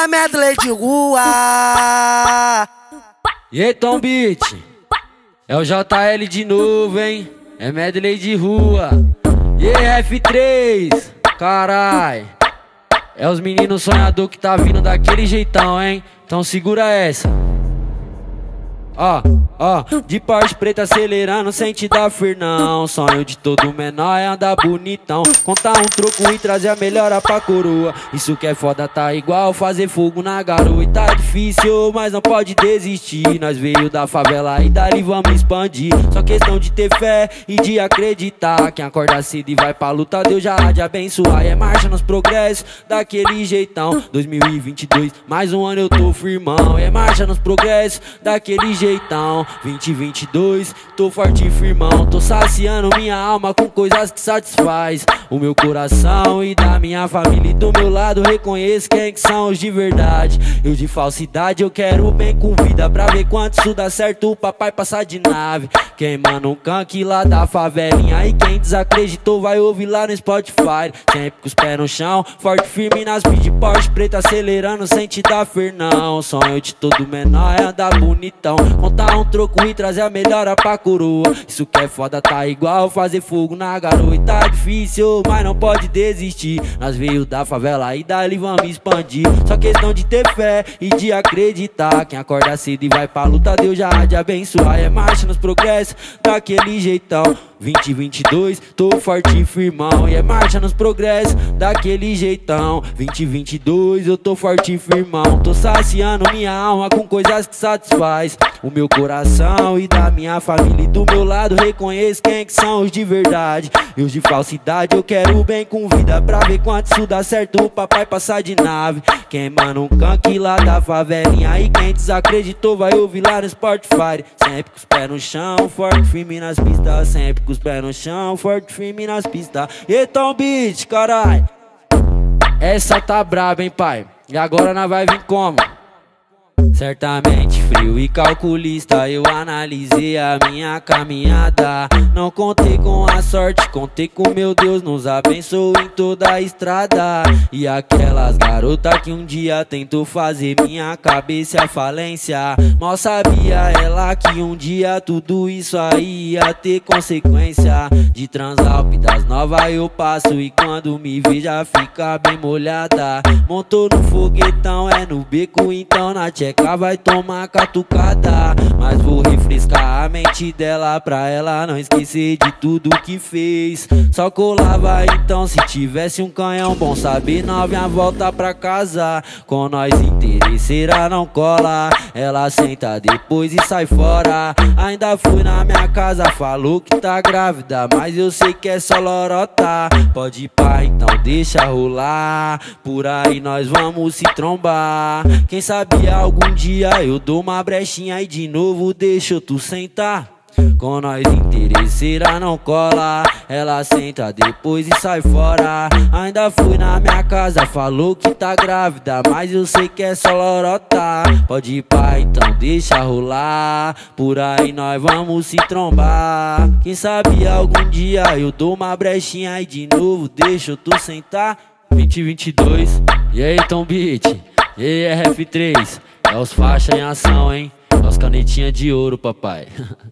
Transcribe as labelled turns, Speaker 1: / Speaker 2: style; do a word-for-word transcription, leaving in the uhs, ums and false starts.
Speaker 1: É medley de rua.
Speaker 2: E aí, Tom Beat? É o J L de novo, hein? É medley de rua. E aí, F três? Carai. É os meninos sonhador que tá vindo daquele jeitão, hein? Então segura essa. Ó, ó, de Porsche preta acelerando sem te dar fir não. Sonho de todo menor é andar bonitão, contar um troco e trazer a melhora pra coroa. Isso que é foda, tá igual fazer fogo na garoa. E tá difícil, mas não pode desistir. Nós veio da favela e dali vamos expandir. Só questão de ter fé e de acreditar. Quem acorda cedo e vai pra luta, Deus já há de abençoar. E é marcha nos progressos, daquele jeitão. dois mil e vinte e dois, mais um ano eu tô firmão. E é marcha nos progressos, daquele jeitão. Jeitão, vinte e vinte e dois, tô forte e firmão. Tô saciando minha alma com coisas que satisfaz o meu coração e da minha família. E do meu lado reconheço quem que são os de verdade. Eu de falsidade eu quero bem com vida, pra ver quanto isso dá certo o papai passar de nave. Queimando um canque lá da favelinha. E quem desacreditou vai ouvir lá no Spotify. Sempre com os pés no chão, forte firme nas beat de Porsche preta acelerando sem te dar fer não. Sonho de todo menor é andar bonitão, contar um troco e trazer a melhora pra coroa. Isso que é foda, tá igual fazer fogo na garoa. E tá difícil, mas não pode desistir. Nós veio da favela e dali vamos expandir. Só questão de ter fé e de acreditar. Quem acorda cedo e vai pra luta, Deus já há de abençoar. É marcha nos progressos, daquele jeitão. vinte e vinte e dois, tô forte e firmão. E é marcha nos progressos, daquele jeitão. vinte e vinte e dois, eu tô forte e firmão. Tô saciando minha alma com coisas que satisfaz o meu coração e da minha família. E do meu lado reconheço quem que são os de verdade. E os de falsidade eu quero bem com vida, pra ver quanto isso dá certo o papai passar de nave. Queimando um canque lá da favelinha. E quem desacreditou vai ouvir lá no Spotify. Sempre com os pés no chão, forte firme nas pistas. Sempre com os pés no chão, forte firme nas pistas. E Tom Beat, carai. Essa tá braba, hein, pai? E agora nós vai vir como? Certamente frio e calculista, eu analisei a minha caminhada. Não contei com a sorte, contei com meu Deus, nos abençoou em toda a estrada. E aquelas garotas que um dia tentou fazer minha cabeça a falência, mal sabia ela que um dia tudo isso aí ia ter consequência. De Transalp das novas eu passo e quando me vê já fica bem molhada. Montou no foguetão, é no beco, então na tcheca vai tomar catucada. Mas vou refrescar a mente dela pra ela não esquecer de tudo que fez. Só colava então se tivesse um canhão, bom saber novinha volta pra casa. Com nós interesseira não cola, ela senta depois e sai fora. Ainda fui na minha casa, falou que tá grávida, mas eu sei que é só lorota. Pode ir pá, então deixa rolar, por aí nós vamos se trombar. Quem sabe algum dia eu dou uma brechinha e de novo deixo tu sentar. Com nós interesseira não cola, ela senta depois e sai fora. Ainda fui na minha casa, falou que tá grávida, mas eu sei que é só lorota. Pode ir pá, então deixa rolar, por aí nós vamos se trombar. Quem sabe algum dia eu dou uma brechinha e de novo deixo tu sentar. vinte e vinte e dois, e aí Tom Beat, e aí R F três. É os faixa em ação, hein? É os canetinha de ouro, papai.